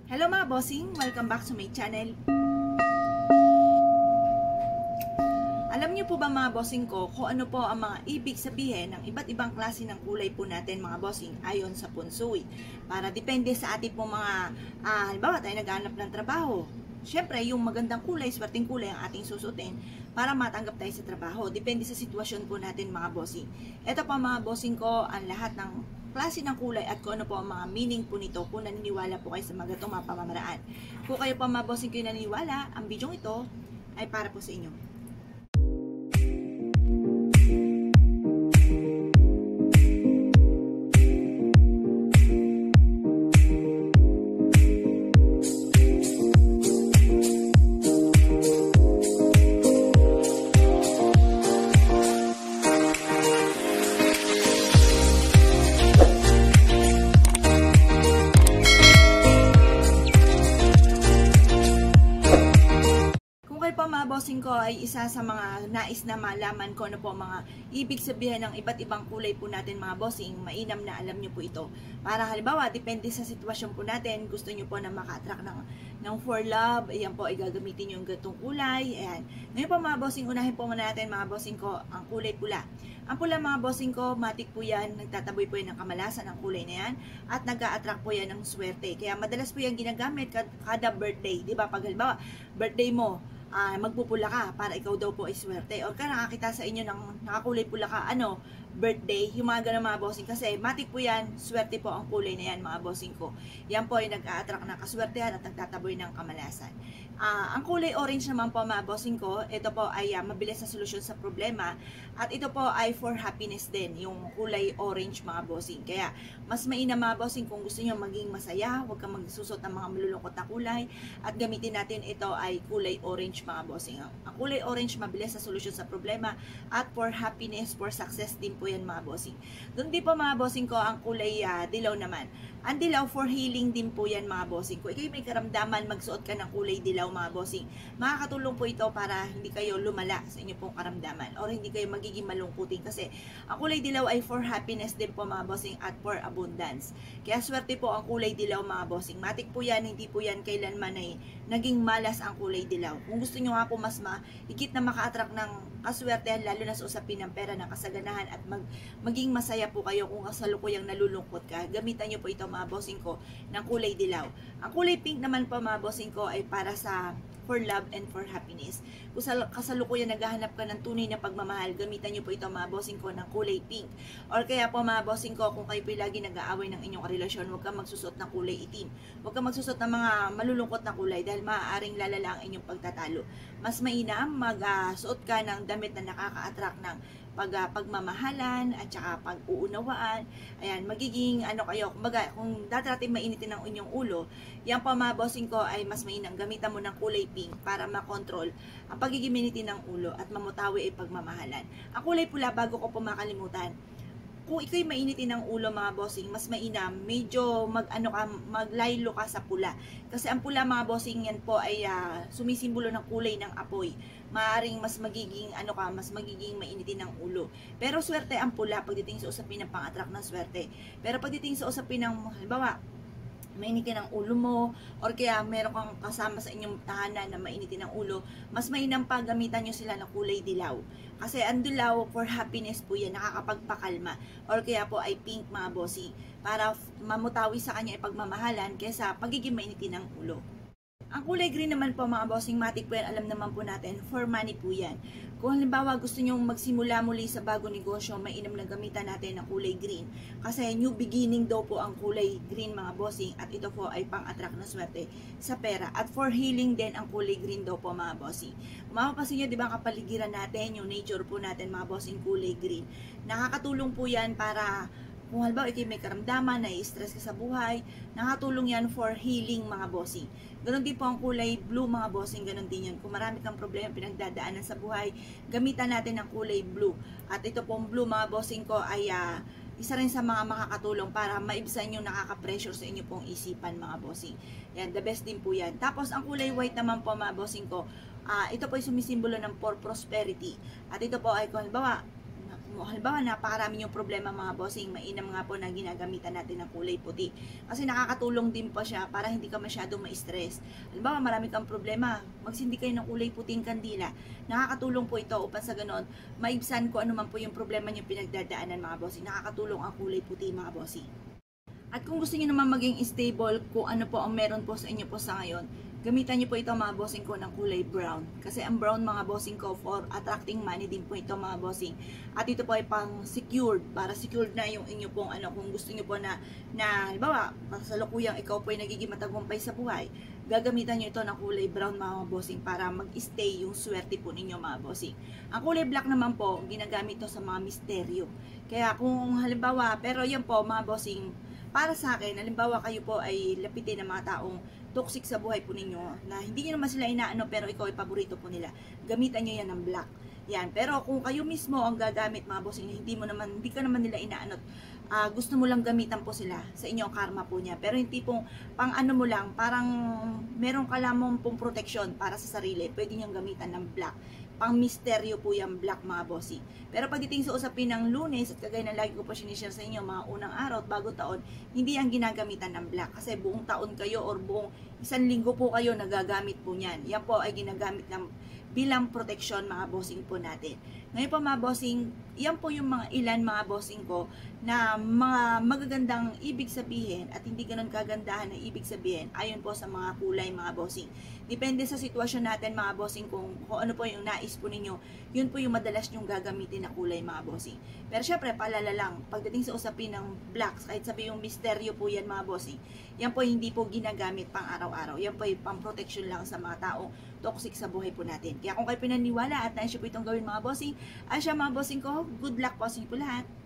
Hello mga bossing! Welcome back to my channel. Alam niyo po ba mga bossing ko kung ano po ang mga ibig sabihin ng iba't ibang klase ng kulay po natin mga bossing ayon sa Punsui? Para depende sa ating po mga, halimbawa tayo naghahanap ng trabaho. Siyempre, yung magandang kulay, swerteng kulay ang ating susutin para matanggap tayo sa trabaho. Depende sa sitwasyon po natin mga bossing. Ito po mga bossing ko, ang lahat ng klase ng kulay at kung ano po ang mga meaning po nito kung naniniwala po kayo sa mga ganitong mga pamamaraan. Kung kayo po mga bossing ko naniniwala, ang bidyong ito ay para po sa inyo. Mga bossing ko ay isa sa mga nais na malaman ko ano po mga ibig sabihin ng iba't ibang kulay po natin mga bossing, mainam na alam nyo po ito. Para halimbawa, depende sa sitwasyon po natin, gusto nyo po na maka-attract ng for love, ayan po, ay gagamitin nyo yung gatong kulay, ayan. Ngayon po mga bossing, unahin po muna natin mga bossing ko, ang kulay pula. Ang pula mga bossing ko, matik po yan, nagtataboy po yan ng kamalasan ang kulay na yan, at nag-a-attract po yan ng swerte. Kaya madalas po yan ginagamit kada birthday, di ba? Pag halimbawa, birthday mo, magpupula ka para ikaw daw po ay swerte. O ka nakakita sa inyo ng nakakulay pula ka, birthday, yung mga ganun mga bossing. Kasi matik po yan, swerte po ang kulay na yan mga bossing ko. Yan po ay nag-a-attract ng kaswertehan at nagtataboy ng kamalasan. Ang kulay orange naman po mga bossing ko, ito po ay mabilis na solusyon sa problema. At ito po ay for happiness din, yung kulay orange mga bossing. Kaya mas mainam mga bossing kung gusto nyo maging masaya, huwag kang magsusot ng mga malulungkot na kulay. At gamitin natin ito ay kulay orange mga bossing. Ang kulay orange mabilis na solusyon sa problema at for happiness, for success din po yan mga bossing. Doon din po mga bossing ko ang kulay dilaw naman. Ang dilaw for healing din po yan mga bossing ko. Ikaw may karamdaman, magsuot ka ng kulay dilaw mga bossing. Makakatulong po ito para hindi kayo lumala sa inyo pong karamdaman or hindi kayo magiging malungkutin kasi ang kulay dilaw ay for happiness din po mga bossing at for abundance. Kaya swerte po ang kulay dilaw mga bossing. Matik po yan, hindi po yan kailanman ay naging malas ang kulay dilaw. Kung gusto nyo nga po mas higit na maka-attract ng kaswertehan lalo na sa usapin ng pera, ng kasaganahan at maging masaya po kayo kung kasalukuyang nalulungkot ka, gamitan nyo po ito mga bossing ko ng kulay dilaw. Ang kulay pink naman po mga bossing ko ay para sa for love and for happiness. Kung kasalukuyan naghahanap ka ng tunay na pagmamahal, gamitan nyo po ito mga bossing ko ng kulay pink. Or kaya po mga bossing ko, kung kayo po lagi nag-aaway ng inyong relasyon, huwag kang magsusot ng kulay itim. Huwag kang magsusot ng mga malulungkot na kulay dahil maaaring lalala ang inyong pagtatalo. Mas mainam magsuot ka ng damit na nakaka-attract ng pagmamahalan at saka pag-uunawaan. Ayan, magiging kayo, kumbaga, kung datrating mainitin ang inyong ulo, yan po mga bossing ko ay mas mainam gamitan mo ng kulay pink para makontrol ang pagiging mainitin ng ulo at mamutawi ay pagmamahalan. Ang kulay pula, bago ko po makalimutan, kung ikaw'y mainitin ng ulo mga bossing, mas mainam, medyo maglaylo ka sa pula. Kasi ang pula mga bossing yan po ay sumisimbolo ng kulay ng apoy. Maaring mas magiging mas magiging mainitin ng ulo. Pero swerte ang pula pagdating sa usapin ng pang-attract ng swerte. Pero pagdating sa usapin ng halimbawa, mainitin ang ulo mo or kaya meron kang kasama sa inyong tahanan na mainitin ang ulo, mas mainam pa gamitan nyo sila ng kulay dilaw. Kasi ang dilaw for happiness po yan, nakakapagpakalma. Or kaya po ay pink mga bossy para mamutawi sa kanya ipagmamahalan kaysa pagiging mainitin ng ulo. Ang kulay green naman po mga bossing matik po yan, alam naman po natin, for money po yan. Kung halimbawa gusto nyo magsimula muli sa bagong negosyo, mainam na gamitan natin ng kulay green. Kasi new beginning daw po ang kulay green mga bossing at ito po ay pang-attract na swerte sa pera. At for healing din ang kulay green daw po mga bossing. Mapapansin nyo, di ba kapaligiran natin, yung nature po natin mga bossing kulay green. Nakakatulong po yan para kung halimbawa ikaw may karamdaman, na-stress ka sa buhay, nakatulong yan for healing mga bossing. Ganon din po ang kulay blue mga bossing, ganon din yan. Kung marami kang problema pinagdadaanan sa buhay, gamitan natin ng kulay blue. At ito pong blue mga bossing ko ay isa rin sa mga makakatulong para maibsan yung nakaka-pressure sa inyo pong isipan mga bossing. Yan, the best din po yan. Tapos ang kulay white naman po mga bossing ko, ito po ay sumisimbolo ng for prosperity. At ito po ay kung halimbawa, halimbawa napakarami yung problema mga bossing, mainam nga po na ginagamitan natin ng kulay puti. Kasi nakakatulong din po siya para hindi ka masyadong ma-stress. Halimbawa marami kang problema, magsindi kayo ng kulay puting kandila. Nakakatulong po ito upang sa ganon, maibsan ko ano man po yung problema niyo pinagdadaanan mga bossing. Nakakatulong ang kulay puti mga bossing. At kung gusto niyo naman maging stable kung ano po ang meron po sa inyo po sa ngayon, gamitan niyo po ito mga bossing ko ng kulay brown. Kasi ang brown mga bossing ko for attracting money din po ito mga bossing. At ito po ay pang secured, para secured na yung inyo pong ano, kung gusto niyo po na halimbawa, kasalukuyang ikaw po ay nagiging matagumpay sa buhay, gagamitan niyo ito ng kulay brown mga bossing para mag-stay yung swerte po ninyo mga bossing. Ang kulay black naman po, ginagamit ito sa mga misteryo. Kaya kung halimbawa, pero yan po mga bossing, para sa akin, halimbawa kayo po ay lapitin ng mga taong toxic sa buhay po ninyo, na hindi nyo naman sila inaano pero ikaw ay paborito po nila, gamitan nyo yan ng black. Yan. Pero kung kayo mismo ang gagamit mga bossing, hindi ka naman nila inaano, gusto mo lang gamitan po sila sa inyong karma po niya. Pero hindi pong pang ano mo lang, parang meron ka lamang pong protection para sa sarili, pwede nyo gamitan ng black. Pang misteryo po yung black mga bossy. Pero pagdating sa usapin ng Lunes, at kagaya na lagi ko po sinishare sa inyo mga unang araw at bagong taon, hindi ang ginagamitan ng black. Kasi buong taon kayo or buong isang linggo po kayo nagagamit po niyan. Yan po ay ginagamit ng bilang protection mga bossing po natin. Ngayon po mga bossing, yan po yung mga ilan mga bossing ko na mga magagandang ibig sabihin at hindi ganun kagandahan na ibig sabihin ayon po sa mga kulay mga bossing. Depende sa sitwasyon natin mga bossing kung ano po yung nais po ninyo, yun po yung madalas nyong gagamitin na kulay mga bossing. Pero syempre paalala lang, pagdating sa usapin ng blacks, kahit sabi yung misteryo po yan mga bossing, yan po hindi po ginagamit pang araw-araw. Yan po yung pang protection lang sa mga taong toxic sa buhay po natin. Kaya kung kayo pinaniwala at nais po itong gawin mga bossing, ay siya mga bossing ko, good luck po sa inyo po lahat.